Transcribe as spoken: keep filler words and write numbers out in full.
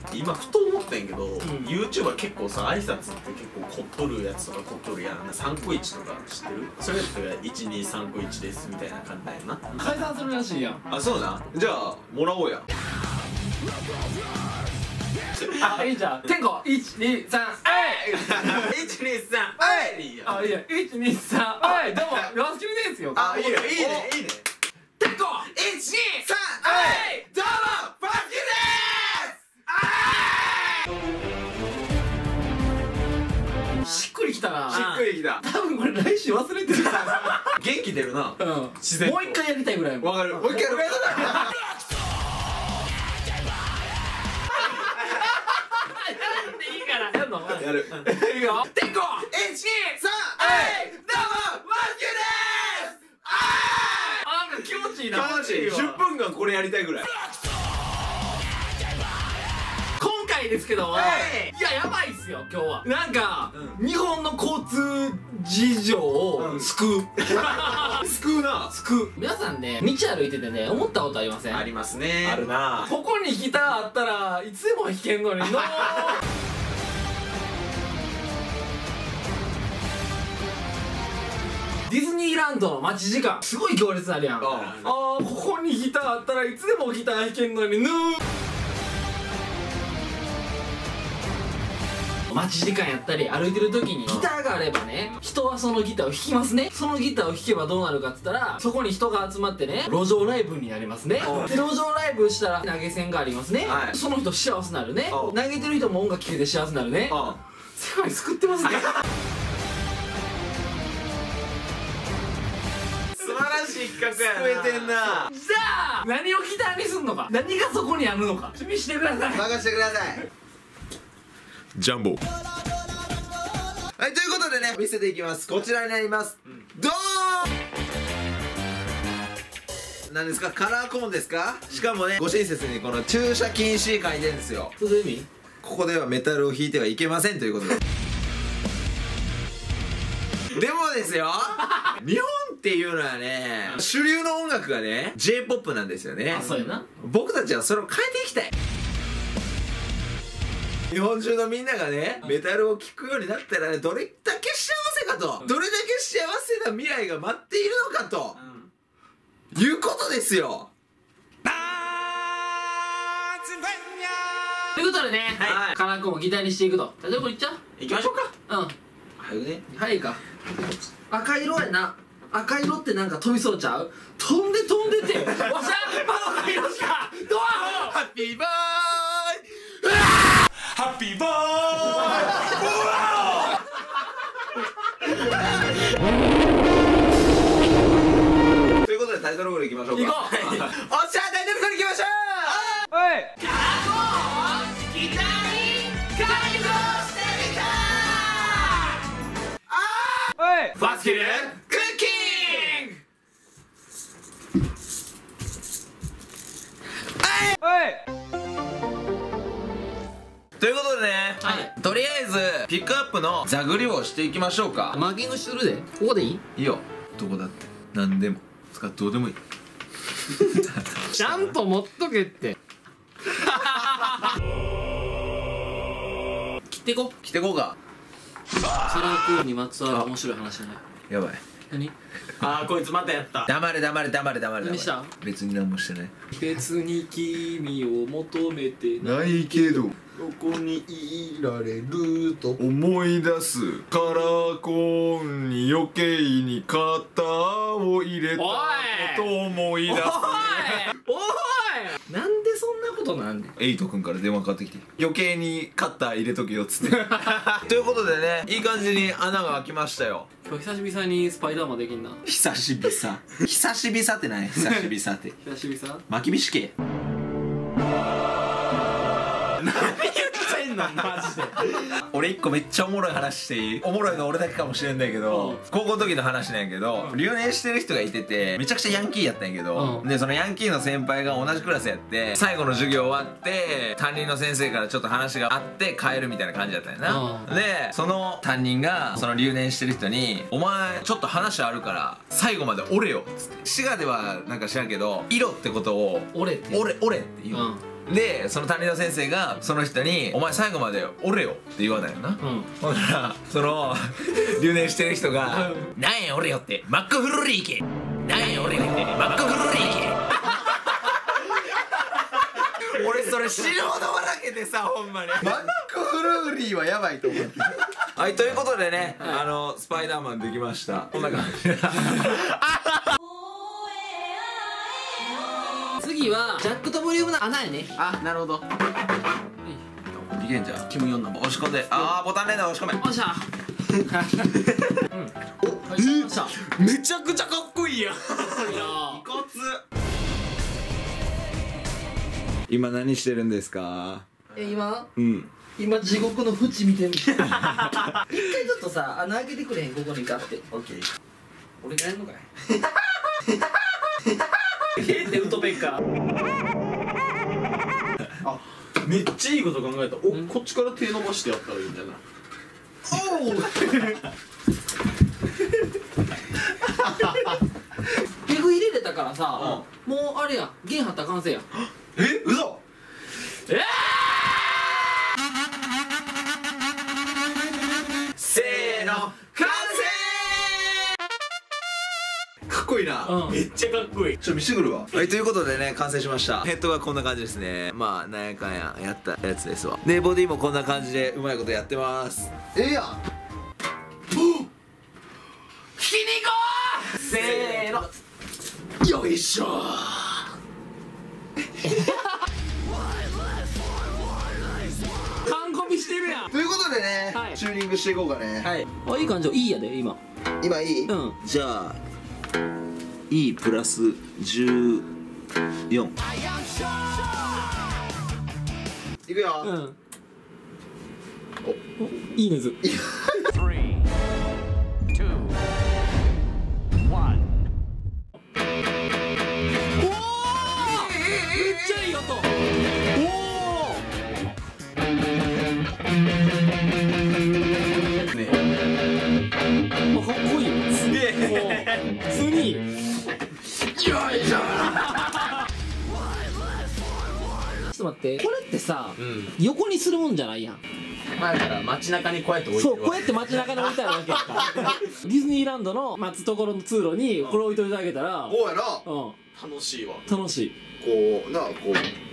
今ふと思ったんやけど、YouTuber 結構さ、挨拶って結構凝っとるやつとか凝っとるやん。さんこいちとか知ってる？それやったらいちにさんこいちですみたいな感じだよな。 解散するらしいやん。 あ、そうな。じゃあもらおうや。 あ、いいじゃん。天候いちにさんえいいちにさんえい。 あ、いいやいちにさんえい。どうもラスキルですよ。 あ、いいねいいねいいね。 天候いちにさんえい。どうもファスキルです。しっくりきたな。 しっくりきた。 多分これ来週忘れてるから。 元気出るな。 うん。自然。もう一回やりたいぐらい。 わかる。もう一回やる。やる。 いいよ。天候いちにさんえい。どうもファスキルです。ああ、なんか気持ちいいな。 気持ちいい。じゅっぷんかんこれやりたいぐらい。 今回ですけど、いややばいっすよ今日は。なんか日本の交通事情を救う。 救うな。 救う。皆さんね、道歩いててね、思ったことありません？ ありますね。 あるな。 ここにギターあったらいつでも弾けんのにのー。ディズニーランドの待ち時間すごい行列あるやん。ああ、ここにギターあったらいつでもギター弾けんのにぬー。待ち時間やったり歩いてる時にギターがあればね、人はそのギターを弾きますね。そのギターを弾けばどうなるかっつったら、そこに人が集まってね、路上ライブになりますね。で路上ライブしたら投げ銭がありますね。その人幸せになるね。投げてる人も音楽聴いて幸せになるね。世界救ってますね。 素晴らしい企画やな。救えてんな。 じゃあ何をギターにすんのか、何がそこにあるのか見してください。 任せてください。 ジャンボ。 はい、ということでね、見せていきます。こちらになります。ドーン。何ですか、カラーコーンですか。しかもね、ご親切にこの駐車禁止書いてるんですよ。 どういう意味？ ここではメタルを弾いてはいけませんということで。でもですよ、日本っていうのはね、主流の音楽がね ジェイポップ なんですよね。 あ、そうやな。 僕たちはそれを変えていきたい。日本中のみんながね、メタルを聴くようになったらね、どれだけ幸せかと、どれだけ幸せな未来が待っているのかと、うん、いうことですよ。 ということでね、はい、カラーコーンをギターにしていくと。例えばこれいっちゃう？ 行きましょうか。 うん。 早くね。 早いか。赤色やな。赤色ってなんか飛びそうちゃう？飛んで飛んでて。おっしゃ、窓の色しか。ドアを。 ハッピーバーイ。 ハッピーバーイ。ということでタイトルコールいきましょうか。 行こう。 おっしゃ、タイトルコールいきましょう。 はい。 カラーコーンギターに改造してみた。 はい。 ファスキルクッキング。 はい。 ということでね、 はい、 とりあえずピックアップの座繰りをしていきましょうか。 マーキングするで。ここでいい？ いいよ、どこだって何でも使ってどうでもいい。 ちゃんと持っとけって。切っていこう。 着てこうか。 カラーコーンにまつわる面白い話じゃない？ やばい。 何？ あー、こいつまたやった。 黙れ黙れ黙れ黙れ。 何した？ 別に何もしてない。 別に君を求めてないけどどこにいられると思い出す。カラーコーンに余計に肩を入れたことを思い出す。 おいおい、なんでそんなことなんで？ エイト君から電話かかってきて、余計にカッター入れとけよっつって。ということでね、いい感じに穴が開きましたよ。 今日久しぶりにスパイダーマンできんな。 久しぶりさ。久しぶりさってない？久しぶりさって。 久しぶりさ？ 巻きびしけ。 何言ってんのマジで。 俺一個めっちゃおもろい話していい？おもろいの俺だけかもしれんだけど、高校の時の話なんやけど、留年してる人がいててめちゃくちゃヤンキーやったんやけど、でそのヤンキーの先輩が同じクラスやって、最後の授業終わって担任の先生からちょっと話があって帰るみたいな感じだったんやな。でその担任がその留年してる人に「お前ちょっと話あるから最後まで折れよ」っつって。滋賀ではなんか知らんけど「色」ってことを俺って 「折れ折れ」って言う。 でその担任の先生がその人に「お前最後までおれよ」って言わないよな。ほんならその留年してる人が「なんやおれよってマックフルーリー行けなんやおれよってマックフルーリー行け」俺それ死ぬほど笑けてさ、ほんまにマックフルーリーはやばいと思って。 はい、ということでね、あのスパイダーマンできました。こんな感じ。 次はジャックとボリュームの穴やね。 あ、なるほど。 いけんじゃん。キムヨンの押し込んで、ああボタン連打押し込め。 よっしゃ。 お、えー、めちゃくちゃかっこいいやん。 骨。今何してるんですか？ え、今うん。 今地獄の淵見てる。一回ちょっとさ穴開けてくれへん、ここにガッて。 オッケー。 俺がやんのかい。えってウトペッカー。 あ、めっちゃいいこと考えた。お、こっちから手伸ばしてやったらいいんだな。おお。 ペグ入れれたからさ、もうあれや、弦張ったら完成や。 え、嘘。 えーせーの、完成。 かっこいいな。 うんめっちゃかっこいい。 ちょっと見せてくるわ。 はい、ということでね、完成しました。ヘッドがこんな感じですね。まあ、なんやかんややったやつですわ。で、ボディもこんな感じでうまいことやってます。 ええやん。 ひき肉せーの。 よいしょ完コピしてるやん。 ということでね、 はいチューニングしていこうかね。 はい。 あ、いい感じよ。いいやで今。 今いい？ うん。 じゃあ E プラスじゅうよん。 いくよ。 うん。お、いいねず。かっこいいよ。すげえ。普通に。よいしょ。ちょっと待って、これってさ、横にするもんじゃないやん。 まあだから街中にこうやって置いてるわ。 そう、こうやって街中に置いてあるわけやんか。ディズニーランドの待つところの通路にこれ置いといてあげたら、 こうやな。 うん、 楽しいわ。 楽しい。 こうな、こう。